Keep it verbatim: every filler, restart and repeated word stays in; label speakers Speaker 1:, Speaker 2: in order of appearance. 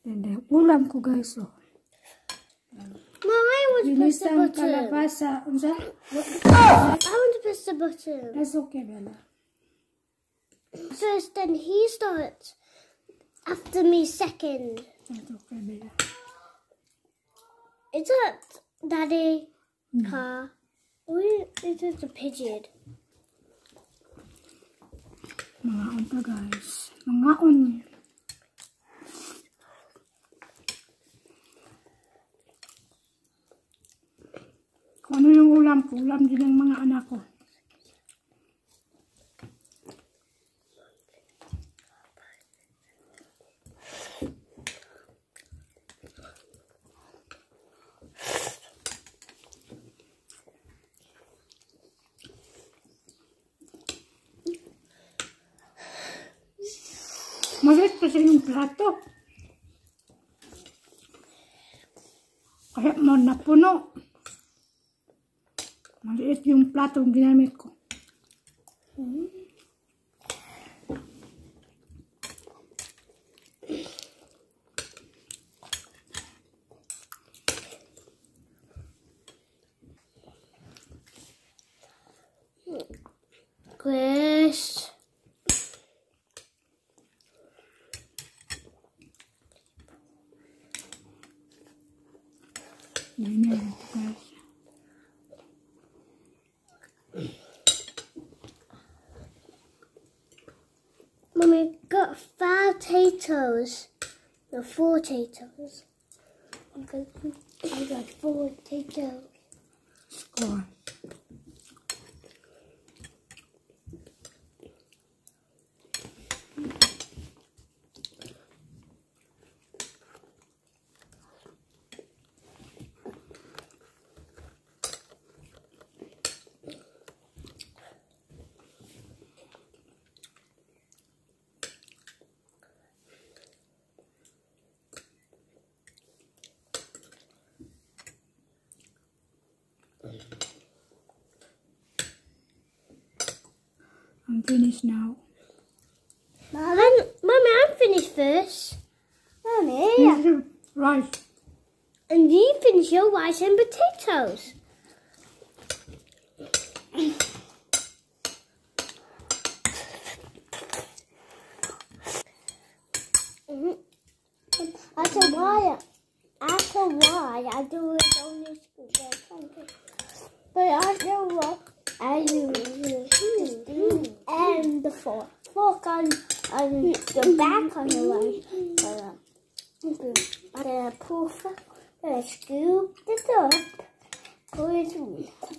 Speaker 1: Then ulam ko guys. Oh.
Speaker 2: Mom, I want to press the button.
Speaker 1: Kalabasa. Unsa?
Speaker 2: I want to press the button.
Speaker 1: That's okay, Bella.
Speaker 2: First, then he starts. After me, second.
Speaker 1: That's okay, Bella.
Speaker 2: Is that Daddy
Speaker 1: No.
Speaker 2: car? Or is it a pigeon?
Speaker 1: Mangaon pa guys. Mangaon. Kung ano yung ulam ko, ulam din ng mga anak ko. Maliit kasi yung plato. Kaya mo napuno. Maliit yung plato yung ginamit ko. Hmm.
Speaker 2: Chris.
Speaker 1: Yan yan, guys.
Speaker 2: Mommy got five potatoes. No, four potatoes. I got, I got four potatoes.
Speaker 1: Score. I'm finished now.
Speaker 2: Mommy, Mommy, I'm finished first. Mommy,
Speaker 1: Here's rice.
Speaker 2: and you finish your rice and potatoes. Mm-hmm. After why, after why I do it on this but after what I do it and the fork, fork on, on the back on the rice. I'm gonna pull, I'm gonna scoop this up, put it